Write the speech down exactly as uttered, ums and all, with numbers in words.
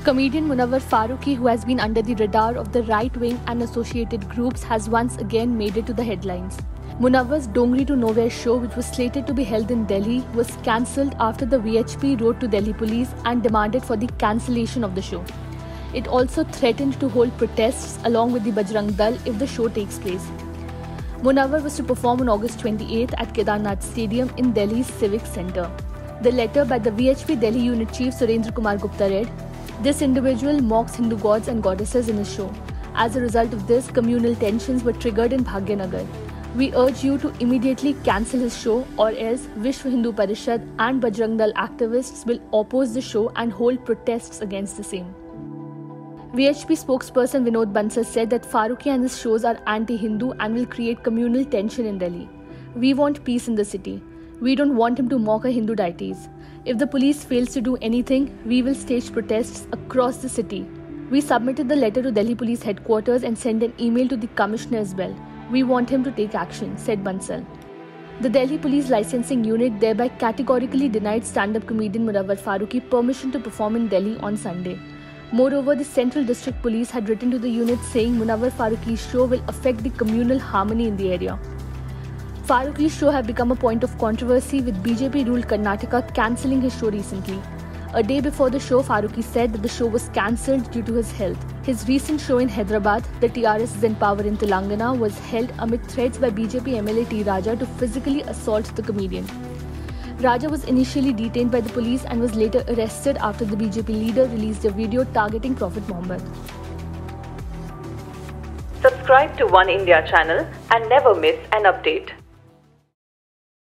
Comedian Munawwar Farooqi, who has been under the radar of the right-wing and associated groups, has once again made it to the headlines. Munawwar's Dongri to Nowhere show, which was slated to be held in Delhi, was cancelled after the V H P wrote to Delhi police and demanded for the cancellation of the show. It also threatened to hold protests along with the Bajrang Dal if the show takes place. Munawwar was to perform on August twenty-eighth at Kedarnath Stadium in Delhi's Civic Centre. The letter by the V H P Delhi Unit Chief Surendra Kumar Gupta read, "This individual mocks Hindu gods and goddesses in his show. As a result of this, communal tensions were triggered in Bhagyanagar. We urge you to immediately cancel his show, or else Vishwa Hindu Parishad and Bajrang Dal activists will oppose the show and hold protests against the same." V H P spokesperson Vinod Bansal said that Farooqi and his shows are anti-Hindu and will create communal tension in Delhi. "We want peace in the city. We don't want him to mock our Hindu deities. If the police fails to do anything, we will stage protests across the city. We submitted the letter to Delhi Police Headquarters and sent an email to the Commissioner as well. We want him to take action," said Bansal. The Delhi Police Licensing Unit thereby categorically denied stand-up comedian Munawwar Farooqi permission to perform in Delhi on Sunday. Moreover, the Central District Police had written to the unit saying Munawwar Farooqi's show will affect the communal harmony in the area. Farooqi's show had become a point of controversy, with B J P-ruled Karnataka cancelling his show recently. A day before the show, Farooqi said that the show was cancelled due to his health. His recent show in Hyderabad, The T R S is in Power in Telangana, was held amid threats by B J P M L A T Raja to physically assault the comedian. Raja was initially detained by the police and was later arrested after the B J P leader released a video targeting Prophet Muhammad. Subscribe to One India channel and never miss an update.